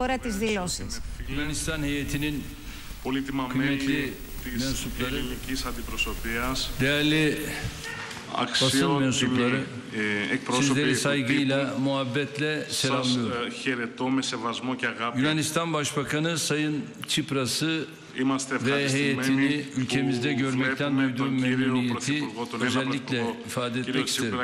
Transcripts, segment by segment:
τώρα τις δηλώσεις. Yunanistan heyetinin Πολύτιμα μέλη της ελληνικής αντιπροσωπείας, değerli basın mensupları, sizleri saygıyla, muhabbetle selamlıyorum. Yunanistan Başbakanı Sayın Tsipras'ı ve heyetini ülkemizde görmekten duyduğum memnuniyeti özellikle ifade etmek isterim.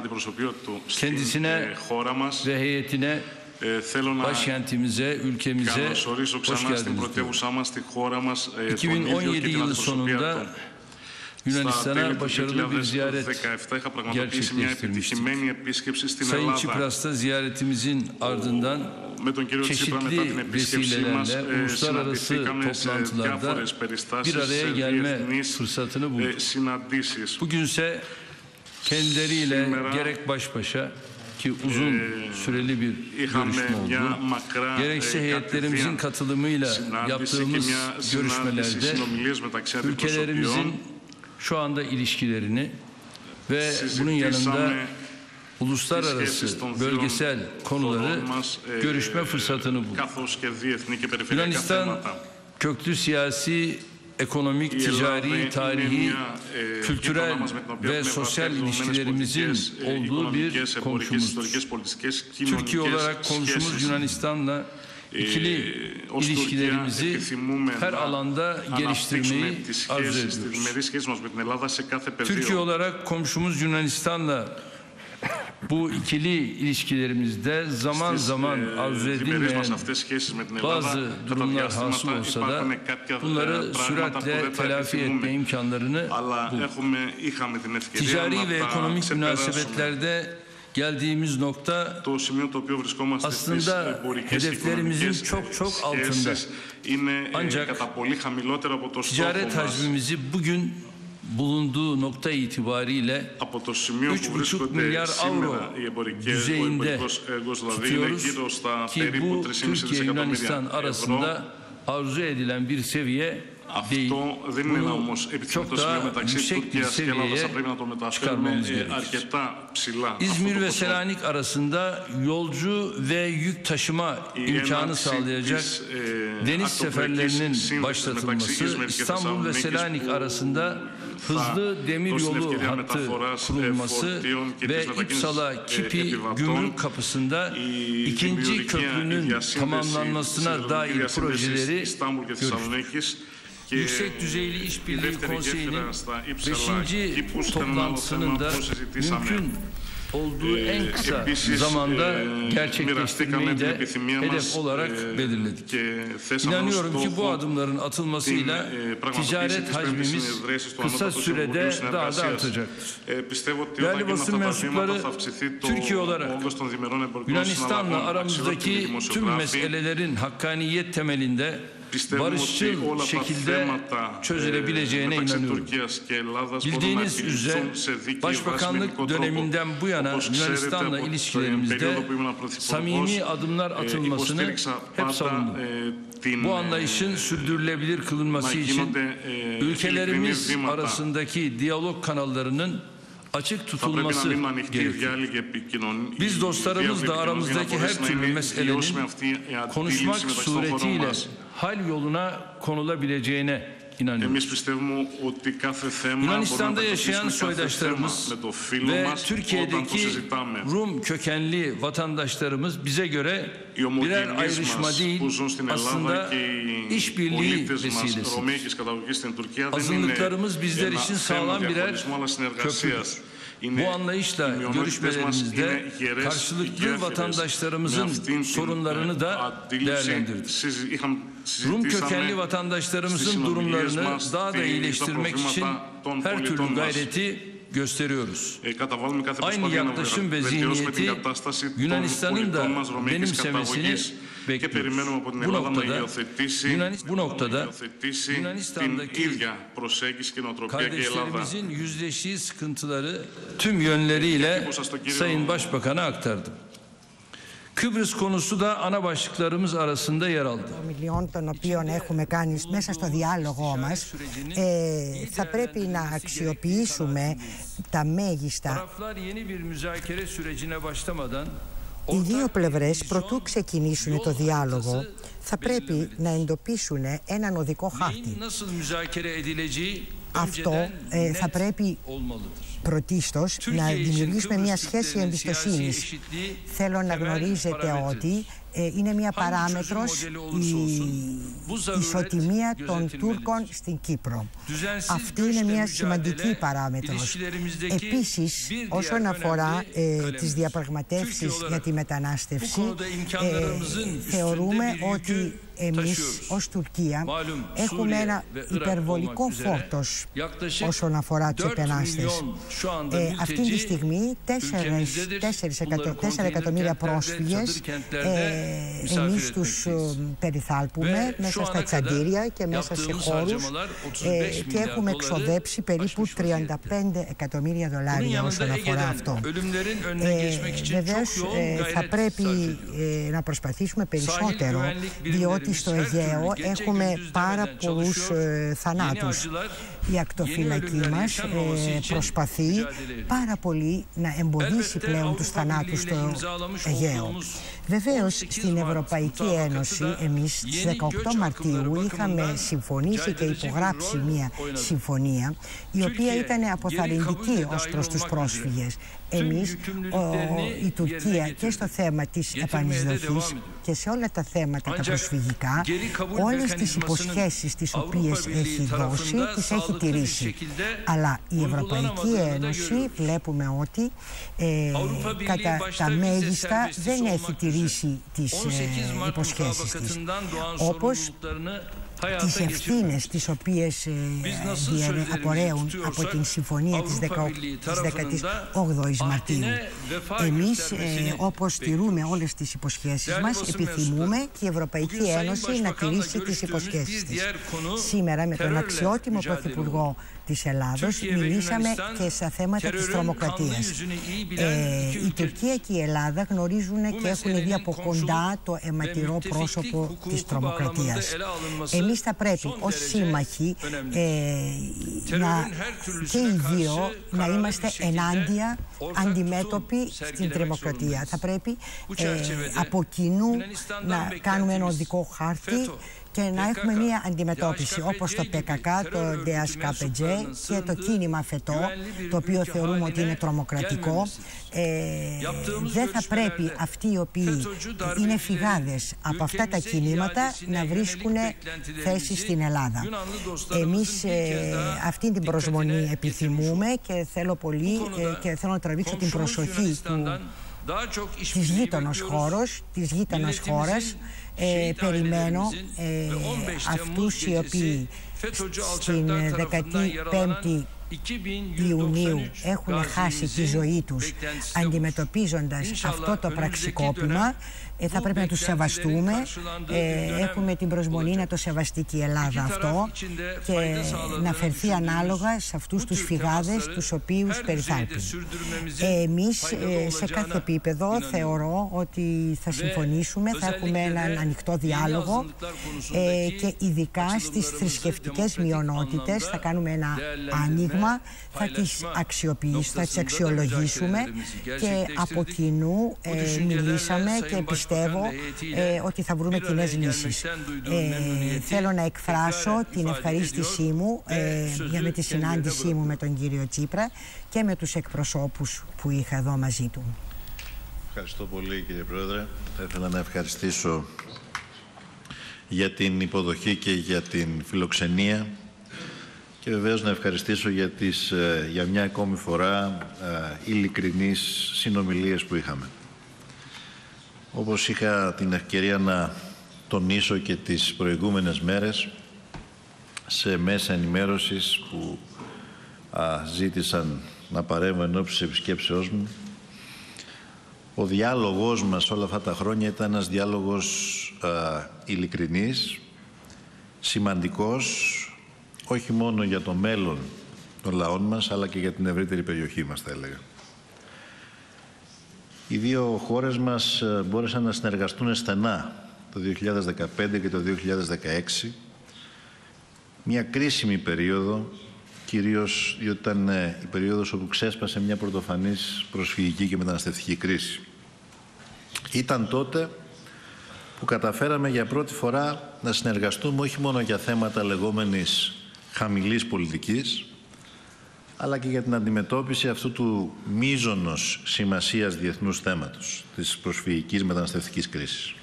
Kendisine ve heyetine başkentimize, ülkemize hoş geldiniz. 2017 yılı sonunda Yunanistan'a başarılı bir ziyaret gerçekleştirmiştik. Sayın Tsipras'ta ziyaretimizin ardından çeşitli vesilelerle uluslararası toplantılarda bir araya gelme fırsatını bulduk. Bugünse kendileriyle gerek baş başa ki uzun süreli bir görüşme oldu, gerekse heyetlerimizin katılımıyla yaptığımız görüşmelerde ülkelerimizin şu anda ilişkilerini ve bunun yanında uluslararası, bölgesel konuları görüşme fırsatını buldu. Yunanistan köklü siyasi, ekonomik, ticari, tarihi, kültürel ve sosyal ilişkilerimizin olduğu bir komşumuzdur. Türkiye olarak komşumuz Yunanistan'la İkili ilişkilerimizi her alanda geliştirmeyi arzu ediyoruz. Türkiye olarak komşumuz Yunanistan'la bu ikili ilişkilerimizde zaman zaman arzu edilmeyen bazı durumlar hasıl olsa da bunları süratle telafi etme imkanlarını bulduk. Ticari ve ekonomik münasebetlerde geldiğimiz nokta aslında hedeflerimizin çok altında. Ancak ticaret hacmimizi bugün bulunduğu nokta itibariyle 3,5 milyar avro düzeyinde tutuyoruz ki bu Türkiye-Yunanistan arasında arzu edilen bir seviye değil. Bunu çok daha yüksek bir seviyeye çıkarmamız gerekir. İzmir ve Selanik arasında yolcu ve yük taşıma imkanı sağlayacak deniz seferlerinin başlatılması, İstanbul ve Selanik arasında hızlı demiryolu hattı kurulması ve İpsala-Kipi gümrük kapısında ikinci köprünün tamamlanmasına dair projeleri görüştük. Yüksek Düzeyli İşbirliği Konseyi'nin 5. toplantısının da mümkün olduğu en kısa zamanda gerçekleştirmeyi de hedef olarak belirledik. İnanıyorum ki bu adımların atılmasıyla ticaret hacmimiz kısa sürede daha da artacaktır. Değerli basın mensupları, Türkiye olarak Yunanistan'la aramızdaki tüm meselelerin hakkaniyet temelinde barışçıl şekilde çözülebileceğine inanıyorum. Bildiğiniz üzere Başbakanlık döneminden bu yana Yunanistan'la ilişkilerimizde samimi adımlar atılmasını hep savundum. Bu anlayışın sürdürülebilir kılınması için ülkelerimiz arasındaki diyalog kanallarının açık tutulması gerekir. Biz dostlarımızla aramızdaki her türlü meselenin konuşmak suretiyle hal yoluna konulabileceğine inanıyoruz. Yunanistan'da yaşayan soydaşlarımız ve Türkiye'deki Rum kökenli vatandaşlarımız bize göre birer ayrışma değil, aslında işbirliği vesilesidir. Azınlıklarımız bizler için sağlam birer köprüdür. Bu anlayışla görüşmelerimizde karşılıklı vatandaşlarımızın sorunlarını da değerlendirdik. Rum kökenli vatandaşlarımızın durumlarını daha da iyileştirmek için her türlü gayreti gösteriyoruz. Aynı yaklaşım ve zihniyeti Yunanistan'ın da benimsemesini bekliyoruz. Bu noktada Yunanistan'daki kardeşlerimizin yüzleştiği sıkıntıları tüm yönleriyle Sayın Başbakan'a aktardım. Kıbrıs konusu da ana başlıklarımız arasında yer aldı. Ομιλιών των οποίων έχουμε κάνει μέσα στο διάλογό μας, θα πρέπει να αξιοποιήσουμε τα μέγιστα. Taraflar yeni bir müzakere sürecine başlamadan Οι δύο πλευρές, προτού ξεκινήσουν το διάλογο, θα πρέπει να εντοπίσουν έναν οδικό χάρτη. Αυτό θα πρέπει πρωτίστως να δημιουργήσουμε μια σχέση εμπιστοσύνης. Θέλω να γνωρίζετε ότι είναι μια παράμετρος η ισοτιμία των Τούρκων στην Κύπρο. Αυτή είναι μια σημαντική παράμετρος. Επίσης, όσον αφορά τις διαπραγματεύσεις για τη μετανάστευση, θεωρούμε ότι εμείς ως Τουρκία έχουμε ένα υπερβολικό φόρτος όσον αφορά τους μετανάστες. Αυτή τη στιγμή 4 εκατομμύρια πρόσφυγες εμείς τους περιθάλπουμε μέσα στα τσαντήρια και μέσα σε χώρους και έχουμε εξοδέψει περίπου $35 εκατομμύρια όσον αφορά αυτό. Βεβαίως θα πρέπει να προσπαθήσουμε περισσότερο, διότι στο Αιγαίο έχουμε πάρα πολλούς θανάτους. Η ακτοφυλακή μας προσπαθεί πάρα πολύ να εμποδίσει πλέον τους θανάτους στο Αιγαίο. Βεβαίως, στην Ευρωπαϊκή Ένωση, εμείς στις 18 Μαρτίου είχαμε συμφωνήσει και υπογράψει μια συμφωνία η οποία ήταν αποθαρρυντική ως προς τους πρόσφυγες. Εμείς, η Τουρκία, και στο θέμα της επανεισδοχής και σε όλα τα θέματα τα προσφυγικά, όλες τις υποσχέσεις τις οποίες έχει δώσει, τις έχει τηρήσει. Αλλά η Ευρωπαϊκή Ένωση βλέπουμε ότι κατά τα μέγιστα δεν έχει τηρήσει τις υποσχέσεις της. Όπως τις ευθύνες τις οποίες απορρέουν από την συμφωνία της 18ης Μαρτίου. Εμείς, όπως τηρούμε όλες τις υποσχέσεις μας, επιθυμούμε και η Ευρωπαϊκή Ένωση να τηρήσει τις υποσχέσεις της. Σήμερα, με τον αξιότιμο Πρωθυπουργό της Ελλάδος, μιλήσαμε και στα θέματα της τρομοκρατίας. Η Τουρκία και η Ελλάδα γνωρίζουν και έχουν δει από κοντά το αιματηρό πρόσωπο της τρομοκρατίας. Εμείς θα πρέπει ως σύμμαχοι και οι δύο να είμαστε ενάντια, αντιμέτωποι στην τρομοκρατία. Θα πρέπει από κοινού να κάνουμε ένα οδικό χάρτη και να έχουμε μία αντιμετώπιση, όπως το ΠΚΚ, το DHKPG και το κίνημα ΦΕΤΟ, το οποίο θεωρούμε ότι είναι τρομοκρατικό. Δεν θα πρέπει αυτοί οι οποίοι είναι φυγάδες από αυτά τα κινήματα να βρίσκουν θέση στην Ελλάδα. Εμείς αυτή την προσμονή επιθυμούμε και θέλω πολύ και θέλω να τραβήξω την προσοχή της γείτονος χώρας. Περιμένω αυτούς οι οποίοι στην 15η Ιουνίου έχουν χάσει τη ζωή τους αντιμετωπίζοντας αυτό το πραξικόπημα. Θα πρέπει να τους σεβαστούμε. Έχουμε την προσμονή να το σεβαστεί και η Ελλάδα αυτό και να φερθεί ανάλογα σε αυτούς τους φυγάδες τους οποίους περιθάλπουν. Εμείς σε κάθε επίπεδο θεωρώ ότι θα συμφωνήσουμε, θα έχουμε έναν ανοιχτό διάλογο και ειδικά στις θρησκευτικές μειονότητες θα κάνουμε ένα άνοιγμα, θα τις αξιοποιήσουμε, θα τις αξιολογήσουμε και από κοινού μιλήσαμε και πιστεύω ότι θα βρούμε κοινές λύσεις. Θέλω να εκφράσω την ευχαρίστησή μου για τη συνάντησή μου με τον κύριο Τσίπρα και με τους εκπροσώπους που είχα εδώ μαζί του. Ευχαριστώ πολύ, κύριε Πρόεδρε. Θα ήθελα να ευχαριστήσω για την υποδοχή και για την φιλοξενία και βεβαίως να ευχαριστήσω για μια ακόμη φορά ειλικρινείς συνομιλίες που είχαμε. Όπως είχα την ευκαιρία να τονίσω και τις προηγούμενες μέρες σε μέσα ενημέρωσης που ζήτησαν να παρέμβω ενώπιση της επισκέψεώς μου, ο διάλογος μας όλα αυτά τα χρόνια ήταν ένας διάλογος ειλικρινής, σημαντικός, όχι μόνο για το μέλλον των λαών μας, αλλά και για την ευρύτερη περιοχή μας, θα έλεγα. Οι δύο χώρες μας μπόρεσαν να συνεργαστούν στενά το 2015 και το 2016, μια κρίσιμη περίοδο, κυρίως διότι ήταν η περίοδος όπου ξέσπασε μια πρωτοφανής προσφυγική και μεταναστευτική κρίση. Ήταν τότε που καταφέραμε για πρώτη φορά να συνεργαστούμε όχι μόνο για θέματα λεγόμενης χαμηλής πολιτικής, αλλά και για την αντιμετώπιση αυτού του μείζωνος σημασίας διεθνούς θέματος, της προσφυγικής μεταναστευτικής κρίσης.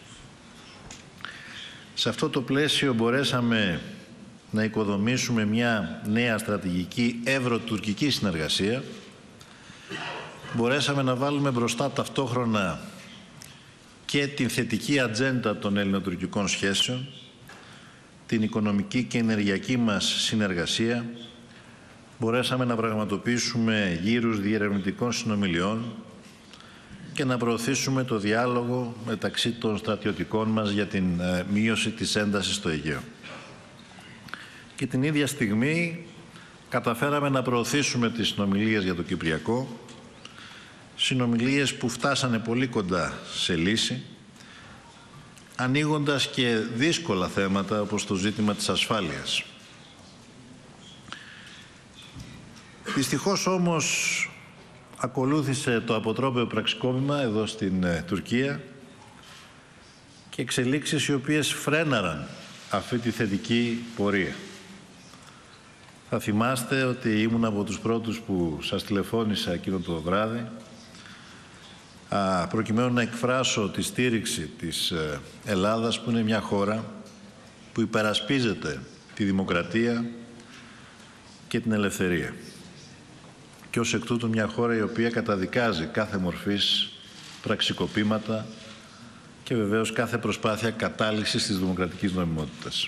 Σε αυτό το πλαίσιο μπορέσαμε να οικοδομήσουμε μια νέα στρατηγική ευρωτουρκική συνεργασία. Μπορέσαμε να βάλουμε μπροστά ταυτόχρονα και την θετική ατζέντα των ελληνοτουρκικών σχέσεων, την οικονομική και ενεργειακή μας συνεργασία. Μπορέσαμε να πραγματοποιήσουμε γύρους διερευνητικών συνομιλιών και να προωθήσουμε το διάλογο μεταξύ των στρατιωτικών μας για την μείωση της έντασης στο Αιγαίο. Και την ίδια στιγμή καταφέραμε να προωθήσουμε τις συνομιλίες για το Κυπριακό, συνομιλίες που φτάσανε πολύ κοντά σε λύση, ανοίγοντας και δύσκολα θέματα όπως το ζήτημα της ασφάλειας. Δυστυχώς όμως ακολούθησε το αποτρόπαιο πραξικόπημα εδώ στην Τουρκία και εξελίξεις οι οποίες φρέναραν αυτή τη θετική πορεία. Θα θυμάστε ότι ήμουν από τους πρώτους που σας τηλεφώνησα εκείνο το βράδυ προκειμένου να εκφράσω τη στήριξη της Ελλάδας, που είναι μια χώρα που υπερασπίζεται τη δημοκρατία και την ελευθερία. Και ως εκ τούτου μια χώρα η οποία καταδικάζει κάθε μορφής πραξικοπήματα και βεβαίως κάθε προσπάθεια κατάλυσης της δημοκρατικής νομιμότητας.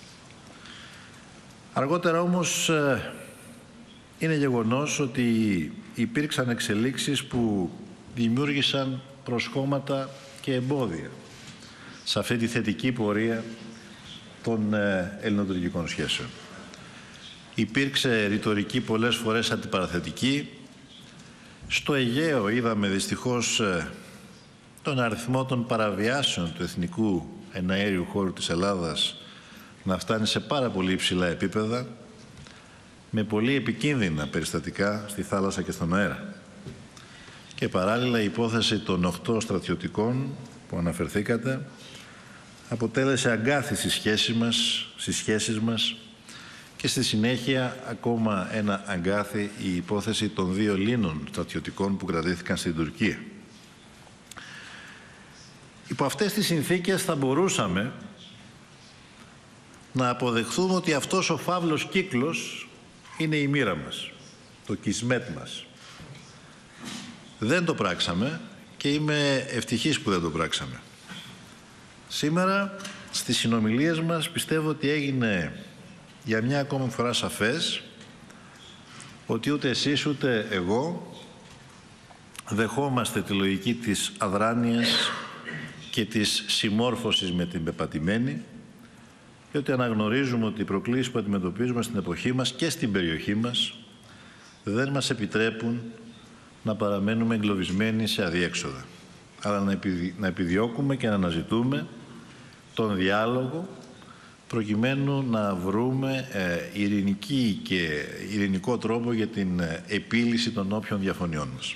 Αργότερα όμως είναι γεγονός ότι υπήρξαν εξελίξεις που δημιούργησαν προσχώματα και εμπόδια σε αυτή τη θετική πορεία των ελληνοτουρκικών σχέσεων. Υπήρξε ρητορική πολλές φορές αντιπαραθετική. Στο Αιγαίο είδαμε δυστυχώς τον αριθμό των παραβιάσεων του εθνικού εναέριου χώρου της Ελλάδας να φτάνει σε πάρα πολύ υψηλά επίπεδα, με πολύ επικίνδυνα περιστατικά στη θάλασσα και στον αέρα. Και παράλληλα η υπόθεση των 8 στρατιωτικών που αναφερθήκατε αποτέλεσε αγκάθι στις σχέσεις μας και στη συνέχεια ακόμα ένα αγκάθι η υπόθεση των 2 Ελλήνων στρατιωτικών που κρατήθηκαν στην Τουρκία. Υπό αυτές τις συνθήκες θα μπορούσαμε να αποδεχθούμε ότι αυτός ο φαύλος κύκλος είναι η μοίρα μας, το κισμέτ μας. Δεν το πράξαμε και είμαι ευτυχής που δεν το πράξαμε. Σήμερα στις συνομιλίες μας πιστεύω ότι έγινε για μια ακόμα φορά σαφές ότι ούτε εσείς ούτε εγώ δεχόμαστε τη λογική της αδράνειας και της συμμόρφωσης με την πεπατημένη, και ότι αναγνωρίζουμε ότι οι προκλήσεις που αντιμετωπίζουμε στην εποχή μας και στην περιοχή μας δεν μας επιτρέπουν να παραμένουμε εγκλωβισμένοι σε αδιέξοδα, αλλά να επιδιώκουμε και να αναζητούμε τον διάλογο προκειμένου να βρούμε ειρηνικό τρόπο για την επίλυση των όποιων διαφωνιών μας.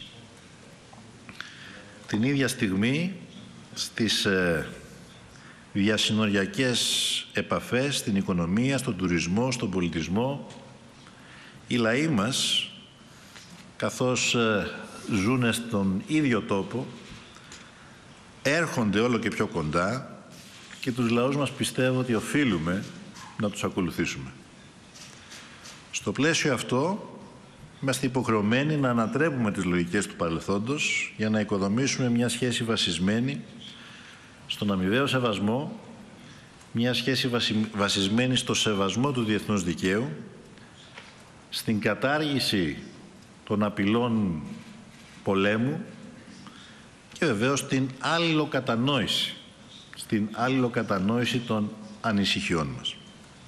Την ίδια στιγμή στις διασυνοριακές επαφές, στην οικονομία, στον τουρισμό, στον πολιτισμό, οι λαοί μας, καθώς ζουν στον ίδιο τόπο, έρχονται όλο και πιο κοντά και τους λαούς μας πιστεύω ότι οφείλουμε να τους ακολουθήσουμε. Στο πλαίσιο αυτό είμαστε υποχρεωμένοι να ανατρέπουμε τις λογικές του παρελθόντος για να οικοδομήσουμε μια σχέση βασισμένη στον αμοιβαίο σεβασμό, μια σχέση βασισμένη στο σεβασμό του διεθνούς δικαίου, στην κατάργηση των απειλών πολέμου και βεβαίως στην αλληλοκατανόηση των ανησυχιών μας.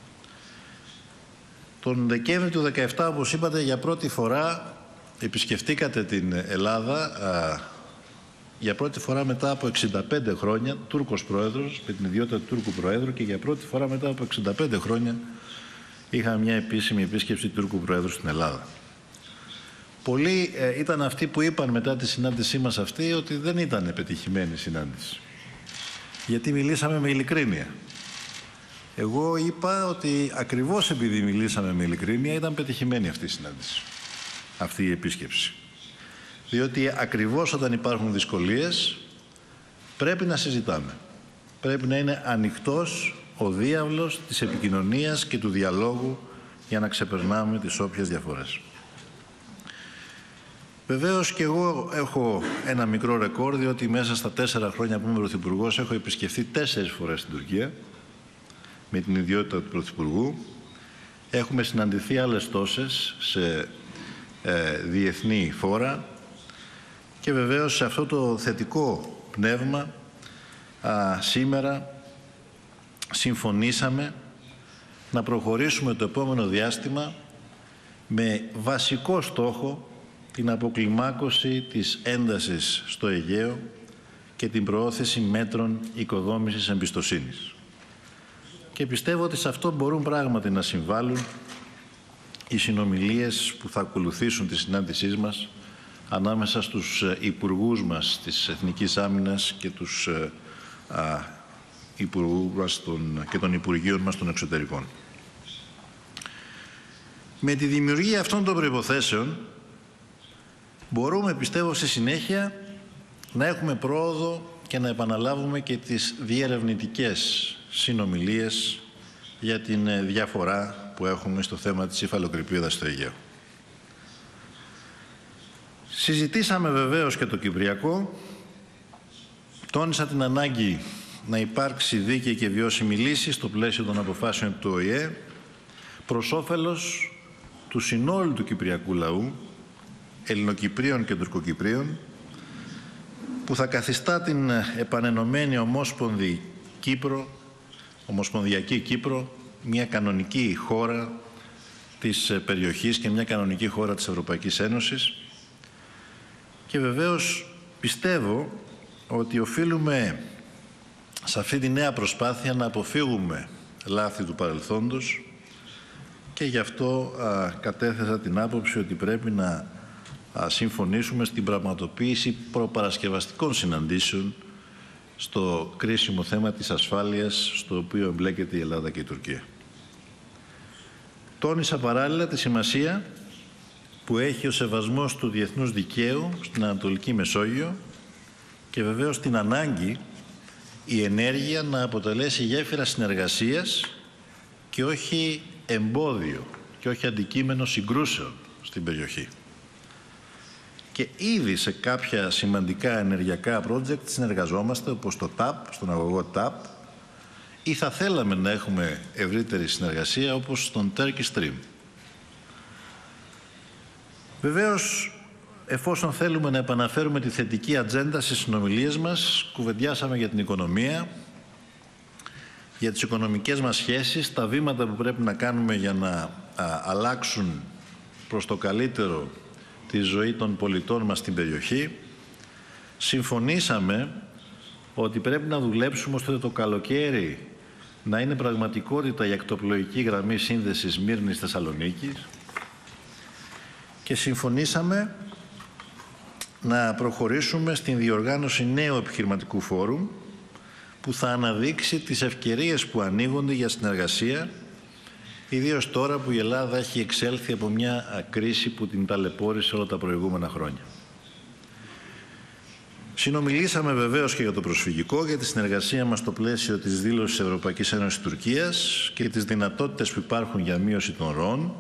Τον Δεκέμβρη του 2017, όπως είπατε, για πρώτη φορά επισκεφτήκατε την Ελλάδα, για πρώτη φορά μετά από 65 χρόνια, Τούρκος Πρόεδρος, με την ιδιότητα του Τούρκου Προέδρου, και για πρώτη φορά μετά από 65 χρόνια είχαμε μια επίσημη επίσκεψη Τούρκου Προέδρου στην Ελλάδα. Πολλοί ήταν αυτοί που είπαν μετά τη συνάντησή μας αυτή ότι δεν ήταν πετυχημένη συνάντηση. Γιατί μιλήσαμε με ειλικρίνεια. Εγώ είπα ότι ακριβώς επειδή μιλήσαμε με ειλικρίνεια ήταν πετυχημένη αυτή η συνάντηση, αυτή η επίσκεψη. Διότι ακριβώς όταν υπάρχουν δυσκολίες πρέπει να συζητάμε. Πρέπει να είναι ανοιχτός ο διάβλος της επικοινωνίας και του διαλόγου για να ξεπερνάμε τις όποιες διαφορές. Βεβαίως και εγώ έχω ένα μικρό ρεκόρ, διότι μέσα στα 4 χρόνια που είμαι πρωθυπουργός έχω επισκεφθεί 4 φορές στην Τουρκία με την ιδιότητα του πρωθυπουργού. Έχουμε συναντηθεί άλλες τόσες σε διεθνή φόρα και βεβαίως σε αυτό το θετικό πνεύμα σήμερα συμφωνήσαμε να προχωρήσουμε το επόμενο διάστημα με βασικό στόχο την αποκλιμάκωση της έντασης στο Αιγαίο και την προώθηση μέτρων οικοδόμησης εμπιστοσύνης. Και πιστεύω ότι σε αυτό μπορούν πράγματι να συμβάλλουν οι συνομιλίες που θα ακολουθήσουν τη συνάντησή μας ανάμεσα στους υπουργούς μας της Εθνικής Άμυνας και τους υπουργούς μας και των Υπουργείων μας των Εξωτερικών. Με τη δημιουργία αυτών των προϋποθέσεων μπορούμε, πιστεύω, στη συνέχεια να έχουμε πρόοδο και να επαναλάβουμε και τις διερευνητικές συνομιλίες για την διαφορά που έχουμε στο θέμα της υφαλοκρηπίδας στο Αιγαίο. Συζητήσαμε βεβαίως και το Κυπριακό. Τόνισα την ανάγκη να υπάρξει δίκαιη και βιώσιμη λύση στο πλαίσιο των αποφάσεων του ΟΗΕ προς όφελος του συνόλου του κυπριακού λαού, Ελληνοκυπρίων και Τουρκοκυπρίων, που θα καθιστά την επανενωμένη ομοσπονδιακή Κύπρο μια κανονική χώρα της περιοχής και μια κανονική χώρα της Ευρωπαϊκής Ένωσης. Και βεβαίως πιστεύω ότι οφείλουμε σε αυτή τη νέα προσπάθεια να αποφύγουμε λάθη του παρελθόντος και γι' αυτό κατέθεσα την άποψη ότι πρέπει να συμφωνήσουμε στην πραγματοποίηση προπαρασκευαστικών συναντήσεων στο κρίσιμο θέμα της ασφάλειας στο οποίο εμπλέκεται η Ελλάδα και η Τουρκία. Τόνισα παράλληλα τη σημασία που έχει ο σεβασμός του διεθνούς δικαίου στην Ανατολική Μεσόγειο και βεβαίως την ανάγκη η ενέργεια να αποτελέσει γέφυρα συνεργασίας και όχι εμπόδιο και όχι αντικείμενο συγκρούσεων στην περιοχή. Και ήδη σε κάποια σημαντικά ενεργειακά project συνεργαζόμαστε, όπως το TAP, στον αγωγό TAP, ή θα θέλαμε να έχουμε ευρύτερη συνεργασία, όπως στον Turkish Stream. Βεβαίως, εφόσον θέλουμε να επαναφέρουμε τη θετική ατζέντα στις συνομιλίες μας, κουβεντιάσαμε για την οικονομία, για τις οικονομικές μας σχέσεις, τα βήματα που πρέπει να κάνουμε για να αλλάξουν προς το καλύτερο τη ζωή των πολιτών μας στην περιοχή. Συμφωνήσαμε ότι πρέπει να δουλέψουμε ώστε το καλοκαίρι να είναι πραγματικότητα η ακτοπλοϊκή γραμμή σύνδεσης Σμύρνης-Θεσσαλονίκης και συμφωνήσαμε να προχωρήσουμε στην διοργάνωση νέου επιχειρηματικού φόρουμ που θα αναδείξει τις ευκαιρίες που ανοίγονται για συνεργασία, ιδίως τώρα που η Ελλάδα έχει εξέλθει από μια κρίση που την ταλαιπώρησε όλα τα προηγούμενα χρόνια. Συνομιλήσαμε βεβαίως και για το προσφυγικό, για τη συνεργασία μας στο πλαίσιο της δήλωσης Ευρωπαϊκής Ένωσης Τουρκίας και τις δυνατότητες που υπάρχουν για μείωση των ροών,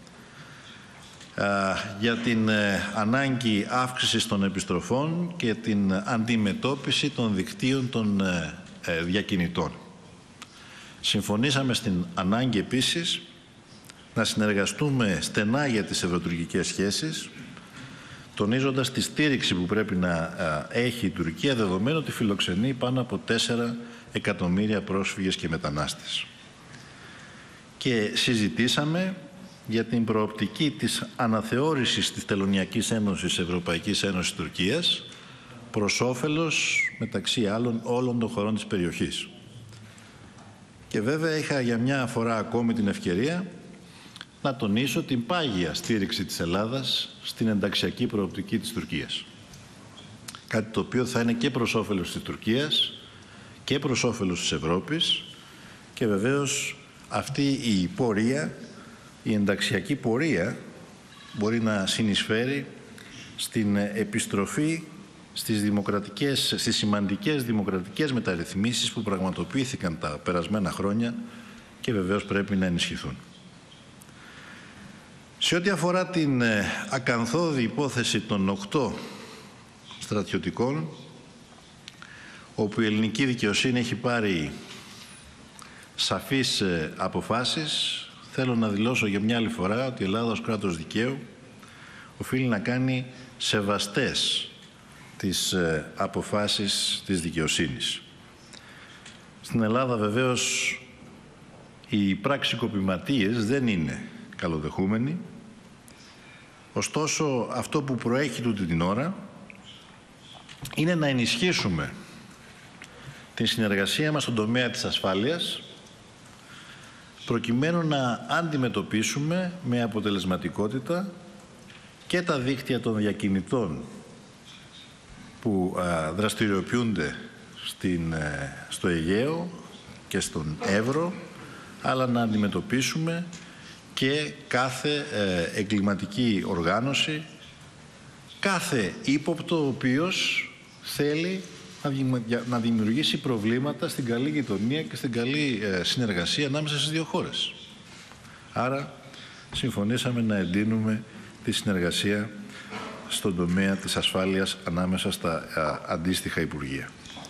για την ανάγκη αύξησης των επιστροφών και την αντιμετώπιση των δικτύων των διακινητών. Συμφωνήσαμε στην ανάγκη επίσης να συνεργαστούμε στενά για τις ευρωτουρκικές σχέσεις, τονίζοντας τη στήριξη που πρέπει να έχει η Τουρκία, δεδομένου ότι φιλοξενεί πάνω από 4 εκατομμύρια πρόσφυγες και μετανάστες. Και συζητήσαμε για την προοπτική της αναθεώρησης της Τελωνειακής Ένωσης Ευρωπαϊκής Ένωσης Τουρκίας προς όφελος, μεταξύ άλλων, όλων των χωρών της περιοχής. Και βέβαια είχα για μια φορά ακόμη την ευκαιρία να τονίσω την πάγια στήριξη της Ελλάδας στην ενταξιακή προοπτική της Τουρκίας. Κάτι το οποίο θα είναι και προς όφελος της Τουρκίας και προς όφελος της Ευρώπης και βεβαίως αυτή η πορεία, η ενταξιακή πορεία μπορεί να συνεισφέρει στην επιστροφή στις σημαντικές δημοκρατικές μεταρρυθμίσεις που πραγματοποιήθηκαν τα περασμένα χρόνια και βεβαίως πρέπει να ενισχυθούν. Σε ό,τι αφορά την ακανθώδη υπόθεση των 8 στρατιωτικών, όπου η ελληνική δικαιοσύνη έχει πάρει σαφείς αποφάσεις, θέλω να δηλώσω για μια άλλη φορά ότι η Ελλάδα ως κράτος δικαίου οφείλει να κάνει σεβαστές τις αποφάσεις της δικαιοσύνης. Στην Ελλάδα βεβαίως οι πραξικοπηματίες δεν είναι καλοδεχούμενοι, ωστόσο αυτό που προέχει τούτη την ώρα είναι να ενισχύσουμε την συνεργασία μας στον τομέα της ασφάλειας προκειμένου να αντιμετωπίσουμε με αποτελεσματικότητα και τα δίκτυα των διακινητών που δραστηριοποιούνται στο Αιγαίο και στον Εύρο, αλλά να αντιμετωπίσουμε και κάθε εγκληματική οργάνωση, κάθε ύποπτο ο οποίος θέλει να δημιουργήσει προβλήματα στην καλή γειτονία και στην καλή συνεργασία ανάμεσα στις δύο χώρες. Άρα συμφωνήσαμε να εντείνουμε τη συνεργασία στον τομέα της ασφάλειας ανάμεσα στα αντίστοιχα Υπουργεία.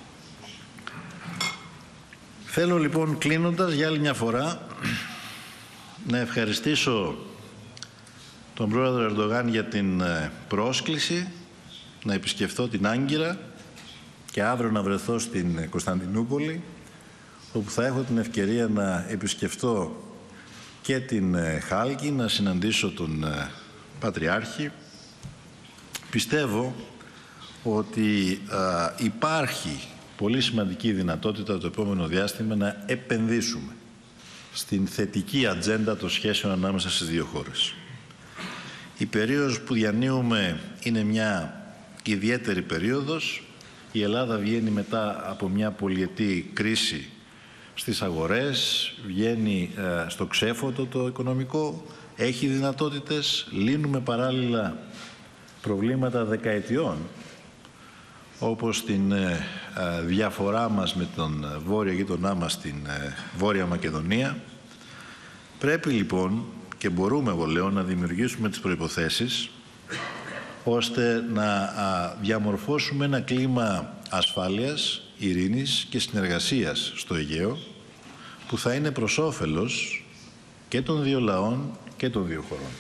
Θέλω λοιπόν, κλείνοντας για άλλη μια φορά, να ευχαριστήσω τον πρόεδρο Ερντογάν για την πρόσκληση να επισκεφθώ την Άγκυρα και αύριο να βρεθώ στην Κωνσταντινούπολη, όπου θα έχω την ευκαιρία να επισκεφθώ και την Χάλκη, να συναντήσω τον Πατριάρχη. Πιστεύω ότι υπάρχει πολύ σημαντική δυνατότητα το επόμενο διάστημα να επενδύσουμε στην θετική ατζέντα των σχέσεων ανάμεσα στις δύο χώρες. Η περίοδος που διανύουμε είναι μια ιδιαίτερη περίοδος. Η Ελλάδα βγαίνει μετά από μια πολυετή κρίση στις αγορές, βγαίνει στο ξέφωτο το οικονομικό, έχει δυνατότητες, λύνουμε παράλληλα προβλήματα δεκαετιών, όπως την διαφορά μας με τον βόρειο γείτονά μας, την Βόρεια Μακεδονία. Πρέπει λοιπόν, και μπορούμε εγώ λέω, να δημιουργήσουμε τις προϋποθέσεις ώστε να διαμορφώσουμε ένα κλίμα ασφάλειας, ειρήνης και συνεργασίας στο Αιγαίο, που θα είναι προς όφελος και των δύο λαών και των δύο χωρών.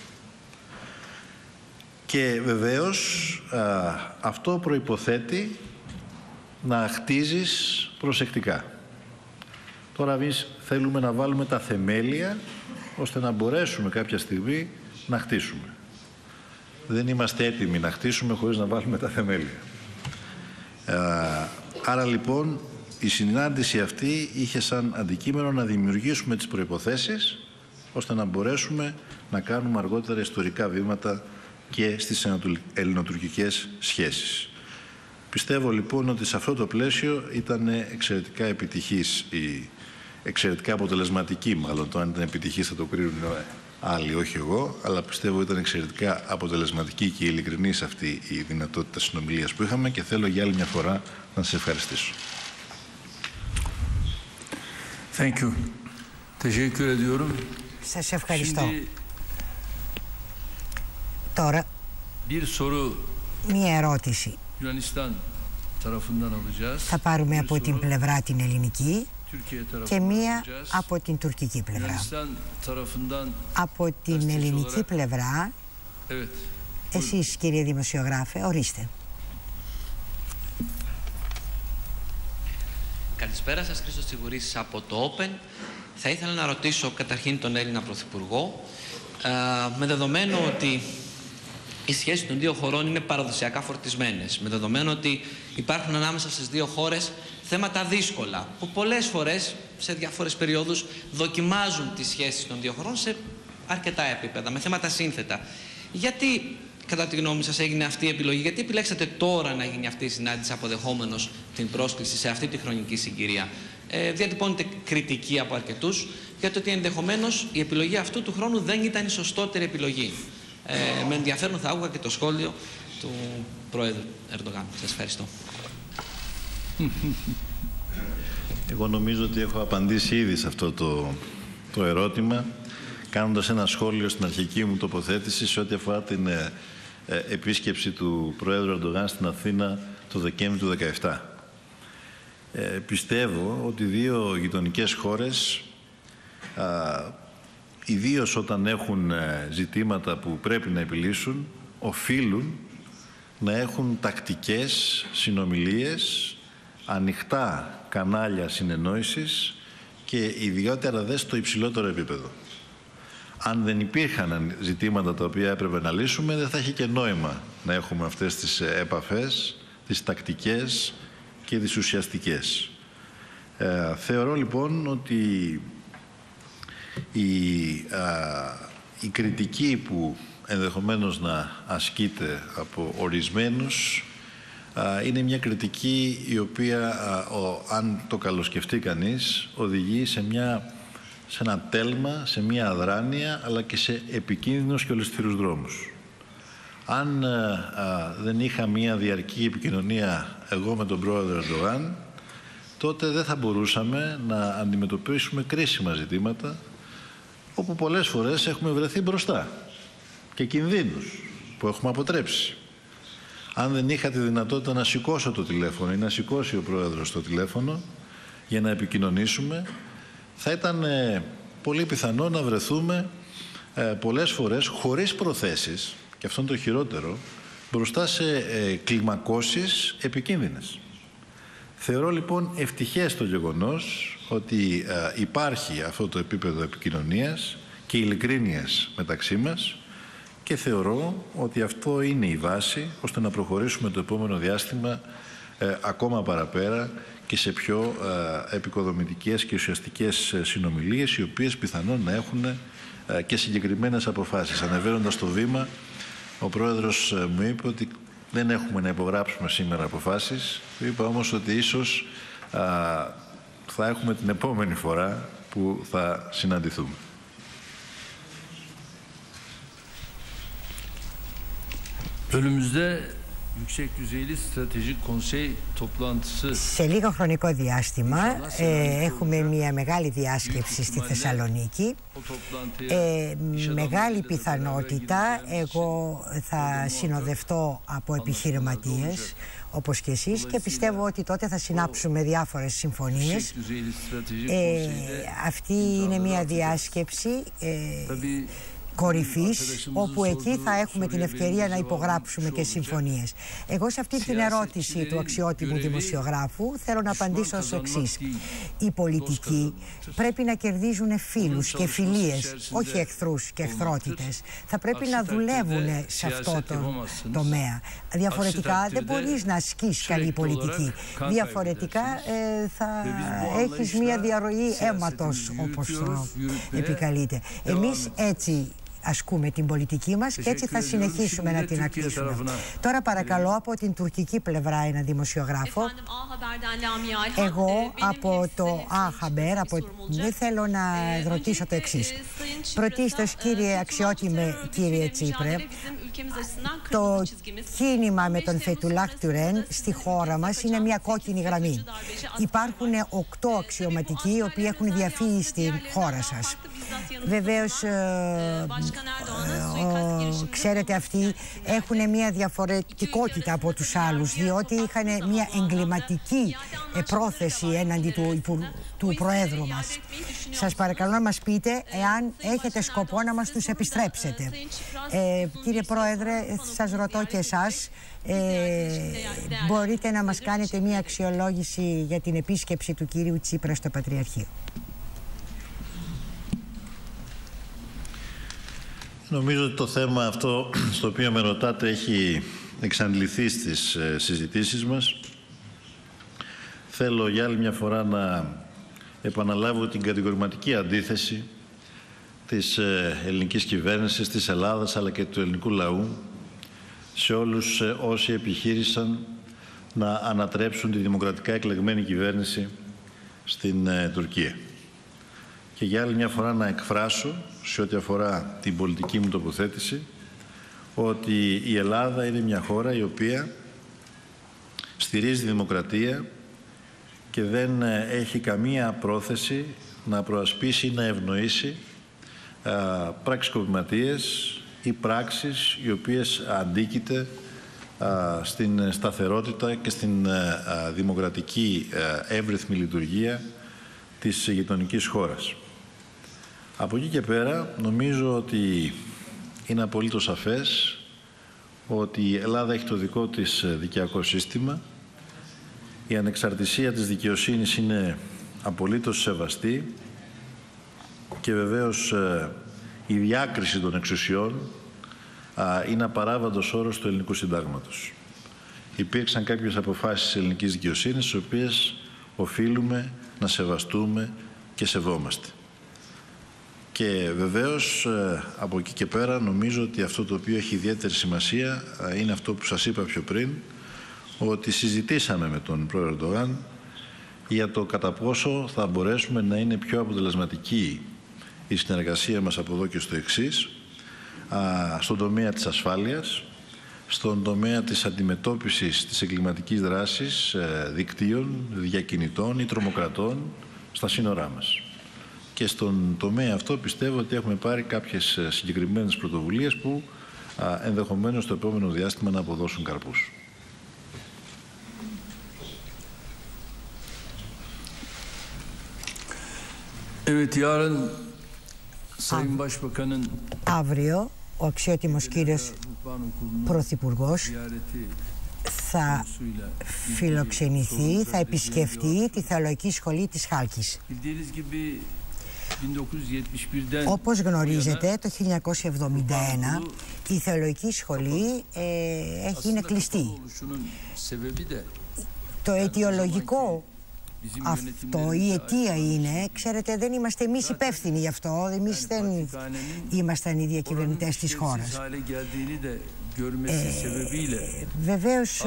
Και βεβαίως αυτό προϋποθέτει να χτίζεις προσεκτικά. Τώρα εμείς θέλουμε να βάλουμε τα θεμέλια ώστε να μπορέσουμε κάποια στιγμή να χτίσουμε. Δεν είμαστε έτοιμοι να χτίσουμε χωρίς να βάλουμε τα θεμέλια. Άρα λοιπόν η συνάντηση αυτή είχε σαν αντικείμενο να δημιουργήσουμε τις προϋποθέσεις ώστε να μπορέσουμε να κάνουμε αργότερα ιστορικά βήματα και στις ελληνοτουρκικές σχέσεις. Πιστεύω λοιπόν ότι σε αυτό το πλαίσιο ήταν εξαιρετικά επιτυχής, εξαιρετικά αποτελεσματική, μάλλον το αν ήταν επιτυχής θα το κρίνουν άλλοι, όχι εγώ, αλλά πιστεύω ήταν εξαιρετικά αποτελεσματική και ειλικρινής αυτή η δυνατότητα συνομιλίας που είχαμε και θέλω για άλλη μια φορά να σας ευχαριστήσω. Thank you. Teşekkür ediyorum. Σας ευχαριστώ. Τώρα, μία ερώτηση. Θα πάρουμε από την πλευρά την ελληνική και μία από την τουρκική πλευρά. Από την ελληνική πλευρά, εσείς κύριε δημοσιογράφε, ορίστε. Καλησπέρα σας, Χρήστος Τσιγουρής από το Open. Θα ήθελα να ρωτήσω καταρχήν τον Έλληνα Πρωθυπουργό, με δεδομένο ότι οι σχέσεις των δύο χωρών είναι παραδοσιακά φορτισμένες, με δεδομένο ότι υπάρχουν ανάμεσα στις δύο χώρες θέματα δύσκολα, που πολλές φορές, σε διάφορες περιόδους, δοκιμάζουν τις σχέσεις των δύο χωρών σε αρκετά επίπεδα, με θέματα σύνθετα. Γιατί, κατά τη γνώμη σας, έγινε αυτή η επιλογή, γιατί επιλέξατε τώρα να γίνει αυτή η συνάντηση αποδεχόμενος την πρόσκληση σε αυτή τη χρονική συγκυρία? Διατυπώνεται κριτική από αρκετούς για το ότι ενδεχομένως η επιλογή αυτού του χρόνου δεν ήταν η σωστότερη επιλογή. Με ενδιαφέρον θα άκουγα και το σχόλιο του Πρόεδρου Ερντογάν. Σας ευχαριστώ. Εγώ νομίζω ότι έχω απαντήσει ήδη σε αυτό το ερώτημα, κάνοντας ένα σχόλιο στην αρχική μου τοποθέτηση σε ό,τι αφορά την επίσκεψη του Προέδρου Ερντογάν στην Αθήνα το Δεκέμβρη του 2017. Πιστεύω ότι δύο γειτονικές χώρες, ιδίως όταν έχουν ζητήματα που πρέπει να επιλύσουν, οφείλουν να έχουν τακτικές συνομιλίες, ανοιχτά κανάλια συνεννόησης και ιδιαίτερα δε στο υψηλότερο επίπεδο. Αν δεν υπήρχαν ζητήματα τα οποία έπρεπε να λύσουμε, δεν θα είχε και νόημα να έχουμε αυτές τις επαφές, τις τακτικές και τις ουσιαστικές. Θεωρώ λοιπόν ότι η κριτική που ενδεχομένως να ασκείται από ορισμένους είναι μια κριτική η οποία, αν το καλοσκεφτεί κανείς, οδηγεί σε ένα τέλμα, σε μια αδράνεια, αλλά και σε επικίνδυνους και ολισθηρούς δρόμους. Αν δεν είχα μια διαρκή επικοινωνία εγώ με τον Πρόεδρο Ερντογάν, τότε δεν θα μπορούσαμε να αντιμετωπίσουμε κρίσιμα ζητήματα, όπου πολλές φορές έχουμε βρεθεί μπροστά και κινδύνους που έχουμε αποτρέψει. Αν δεν είχα τη δυνατότητα να σηκώσω το τηλέφωνο ή να σηκώσει ο Πρόεδρος το τηλέφωνο για να επικοινωνήσουμε, θα ήταν πολύ πιθανό να βρεθούμε πολλές φορές χωρίς προθέσεις, και αυτό είναι το χειρότερο, μπροστά σε κλιμακώσεις επικίνδυνες. Θεωρώ λοιπόν ευτυχές το γεγονός ότι υπάρχει αυτό το επίπεδο επικοινωνίας και ειλικρίνειας μεταξύ μας και θεωρώ ότι αυτό είναι η βάση ώστε να προχωρήσουμε το επόμενο διάστημα ακόμα παραπέρα και σε πιο επικοδομητικές και ουσιαστικές συνομιλίες, οι οποίες πιθανόν να έχουν και συγκεκριμένες αποφάσεις. Ανεβαίνοντας το βήμα, ο Πρόεδρος μου είπε ότι δεν έχουμε να υπογράψουμε σήμερα αποφάσεις. Του είπα όμως ότι ίσως θα έχουμε την επόμενη φορά που θα συναντηθούμε. Önümüzde yüksek düzeyli stratejik konsey toplantısı. Σε λίγο χρονικό διάστημα έχουμε μια μεγάλη διάσκεψη στη Θεσσαλονίκη. Μεγάλη πιθανότητα εγώ θα συνοδευτώ από επιχειρηματίες όπως και εσείς και πιστεύω ότι τότε θα συνάψουμε διάφορες συμφωνίες. Αυτή είναι μια διάσκεψη κορυφής, όπου εκεί θα έχουμε την ευκαιρία να υπογράψουμε και συμφωνίες. Εγώ σε αυτή την ερώτηση του αξιότιμου δημοσιογράφου θέλω να απαντήσω ως εξής. Οι πολιτικοί πρέπει να κερδίζουν φίλους και φιλίες, όχι εχθρούς και εχθρότητες. Θα πρέπει να δουλεύουν σε αυτό το τομέα. Διαφορετικά δεν μπορείς να ασκείς καλή πολιτική. Διαφορετικά θα έχεις μια διαρροή αίματος, όπως το επικαλείται. Εμείς έτσι ασκούμε την πολιτική μας και έτσι θα συνεχίσουμε να την ασκήσουμε. Τώρα παρακαλώ από την τουρκική πλευρά ένα δημοσιογράφο. Εγώ από το Αχαμπέρ, δεν θέλω να ρωτήσω το εξής. Πρωτίστως, κύριε αξιότιμε κύριε Τσίπρε, το κίνημα με τον Φετουλάχ Γκουλέν στη χώρα μας είναι μια κόκκινη γραμμή. Υπάρχουν 8 αξιωματικοί οι οποίοι έχουν διαφύγει στην χώρα σας. Βεβαίως, ξέρετε, αυτοί έχουν μια διαφορετικότητα από τους άλλους, διότι είχαν μια εγκληματική πρόθεση έναντι του Προέδρου μας. Σας παρακαλώ να μας πείτε εάν έχετε σκοπό να μας τους επιστρέψετε. Κύριε Πρόεδρε, σας ρωτώ και εσάς, μπορείτε να μας κάνετε μια αξιολόγηση για την επίσκεψη του κύριου Τσίπρα στο Πατριαρχείο? Νομίζω ότι το θέμα αυτό στο οποίο με ρωτάτε έχει εξαντληθεί στις συζητήσεις μας. Θέλω για άλλη μια φορά να επαναλάβω την κατηγορηματική αντίθεση της ελληνικής κυβέρνησης, της Ελλάδας αλλά και του ελληνικού λαού σε όλους όσοι επιχείρησαν να ανατρέψουν τη δημοκρατικά εκλεγμένη κυβέρνηση στην Τουρκία. Και για άλλη μια φορά να εκφράσω, σε ό,τι αφορά την πολιτική μου τοποθέτηση, ότι η Ελλάδα είναι μια χώρα η οποία στηρίζει τη δημοκρατία και δεν έχει καμία πρόθεση να προασπίσει ή να ευνοήσει πραξικοπηματίες ή πράξεις οι οποίες αντίκειται στην σταθερότητα και στην δημοκρατική εύρυθμη λειτουργία της γειτονικής χώρας. Από εκεί και πέρα νομίζω ότι είναι απολύτως σαφές ότι η Ελλάδα έχει το δικό της δικαιακό σύστημα, η ανεξαρτησία της δικαιοσύνης είναι απολύτως σεβαστή και βεβαίως η διάκριση των εξουσιών είναι απαράβατος όρος του ελληνικού συντάγματος. Υπήρξαν κάποιες αποφάσεις της ελληνικής δικαιοσύνης, τις οποίες οφείλουμε να σεβαστούμε και σεβόμαστε. Και βεβαίως από εκεί και πέρα νομίζω ότι αυτό το οποίο έχει ιδιαίτερη σημασία είναι αυτό που σας είπα πιο πριν, ότι συζητήσαμε με τον πρόεδρο Ερντογάν για το κατά πόσο θα μπορέσουμε να είναι πιο αποτελεσματική η συνεργασία μας από εδώ και στο εξής, στον τομέα της ασφάλειας, στον τομέα της αντιμετώπισης της εγκληματικής δράσης δικτύων, διακινητών ή τρομοκρατών στα σύνορά μας. Και στον τομέα αυτό πιστεύω ότι έχουμε πάρει κάποιες συγκεκριμένες πρωτοβουλίες που ενδεχομένως στο επόμενο διάστημα να αποδώσουν καρπούς. Αύριο ο αξιότιμος κύριος Πρωθυπουργός θα φιλοξενηθεί, θα επισκεφτεί τη Θεολογική Σχολή της Χάλκης. Όπως γνωρίζετε, το 1971 η Θεολογική Σχολή είναι κλειστή. Το αιτιολογικό αυτό, η αιτία είναι, ξέρετε, δεν είμαστε εμείς υπεύθυνοι γι' αυτό, εμείς δεν ήμασταν οι διακυβερνητές της χώρας. Βεβαίως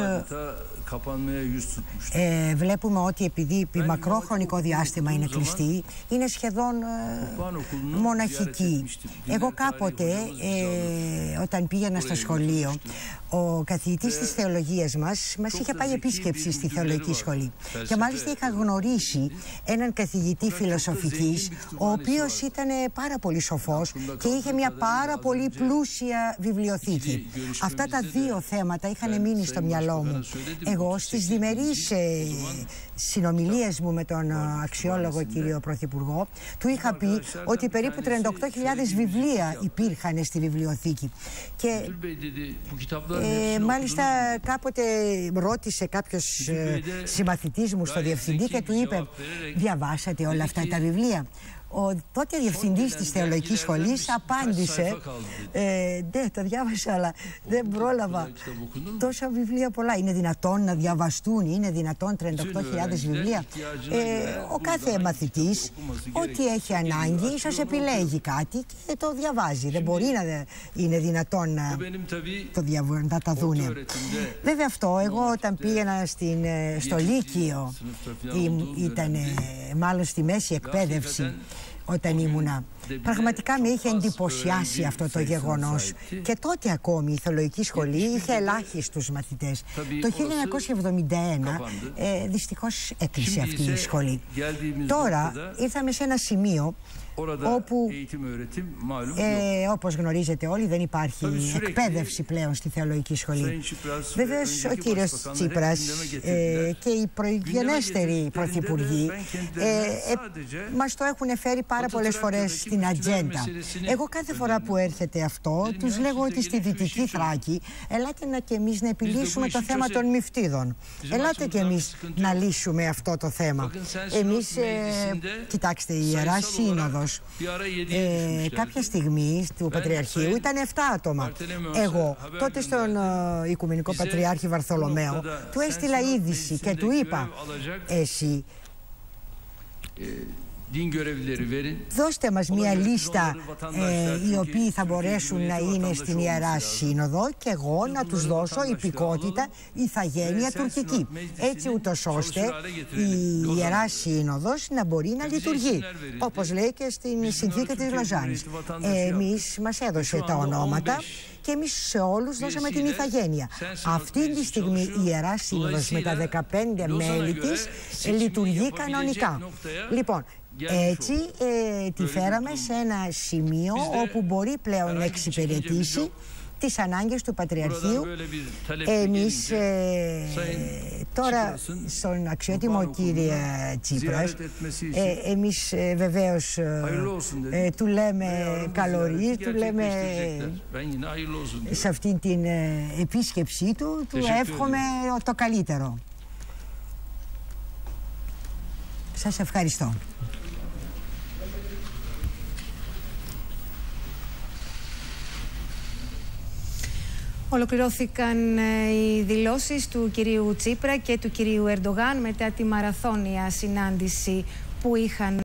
βλέπουμε ότι επειδή επί μακρό χρονικό διάστημα είναι κλειστή, είναι σχεδόν μοναχική. Εγώ κάποτε όταν πήγαινα στο σχολείο, ο καθηγητής της θεολογίας μας είχε πάει επίσκεψη στη Θεολογική Σχολή και μάλιστα είχα γνωρίσει έναν καθηγητή φιλοσοφικής, ο οποίος ήταν πάρα πολύ σοφός και είχε μια πάρα πολύ πλούσια βιβλιοθήκη. Αυτά τα δύο θέματα είχαν μείνει στο μυαλό μου. Εγώ στις διμερείς συνομιλίες μου με τον αξιόλογο κύριο Πρωθυπουργό του είχα πει ότι περίπου 38.000 βιβλία υπήρχαν στη βιβλιοθήκη και μάλιστα κάποτε ρώτησε κάποιος συμμαθητής μου στο διευθυντή και του είπε «Διαβάσατε όλα αυτά τα βιβλία?» Ο τότε διευθυντής της Θεολογικής Σχολής απάντησε «Ναι, τα διάβασα, αλλά δεν πρόλαβα. Τόσα βιβλία πολλά. Είναι δυνατόν να διαβαστούν, είναι δυνατόν 38.000 βιβλία?» Ο κάθε μαθητής, ό,τι έχει ανάγκη, ίσως επιλέγει κάτι και το διαβάζει. Δεν μπορεί να είναι δυνατόν να τα δούνε. Βέβαια αυτό, εγώ όταν πήγαινα στο Λύκειο, ήταν μάλλον στη μέση εκπαίδευση, όταν ήμουνα. Πραγματικά με είχε εντυπωσιάσει αυτό το γεγονός. Και τότε ακόμη η Θεολογική Σχολή είχε ελάχιστους μαθητές. Το 1971 δυστυχώς έκλεισε αυτή η σχολή. Τώρα ήρθαμε σε ένα σημείο όπου, όπως γνωρίζετε όλοι, δεν υπάρχει εκπαίδευση πλέον στη Θεολογική Σχολή. Βέβαιως ο κύριος Τσίπρας και οι προγενέστεροι πρωθυπουργοί μας το έχουν φέρει πάρα πολλές φορές στην ατζέντα. Εγώ κάθε φορά που έρχεται αυτό, τους λέγω ότι στη Δυτική Θράκη ελάτε και εμείς να επιλύσουμε το θέμα των μυφτίδων. Ελάτε και εμείς να λύσουμε αυτό το θέμα. Εμείς, κοιτάξτε, η Ιερά Σύνοδος κάποια στιγμή του Πατριαρχείου ήταν 7 άτομα. Εγώ τότε στον Οικουμενικό Πατριάρχη Βαρθολομαίο του έστειλα είδηση και του είπα «Εσύ Δώστε μας μια λίστα οι οποίοι θα μπορέσουν να είναι στην Ιερά Σύνοδο και εγώ να τους δώσω υπηκότητα, ηθαγένεια τουρκική. Έτσι ούτως ώστε η Ιερά Σύνοδος να μπορεί να λειτουργεί. Όπως λέει και στην συνθήκη της Λοζάνης. Εμείς μας έδωσε τα ονόματα και εμείς σε όλους δώσαμε την ηθαγένεια. Αυτή τη στιγμή η Ιερά Σύνοδος με τα 15 μέλη της λειτουργεί κανονικά. Λοιπόν, έτσι τη φέραμε σε ένα σημείο όπου μπορεί πλέον να εξυπηρετήσει τις ανάγκες του Πατριαρχείου. Εμείς τώρα στον αξιότιμο κύριε Τσίπρας, εμείς βεβαίως του λέμε καλωρί, του λέμε σε αυτήν την επίσκεψή του εύχομαι το καλύτερο. Σας ευχαριστώ. Ολοκληρώθηκαν οι δηλώσεις του κυρίου Τσίπρα και του κυρίου Ερντογάν μετά τη μαραθώνια συνάντηση που είχαν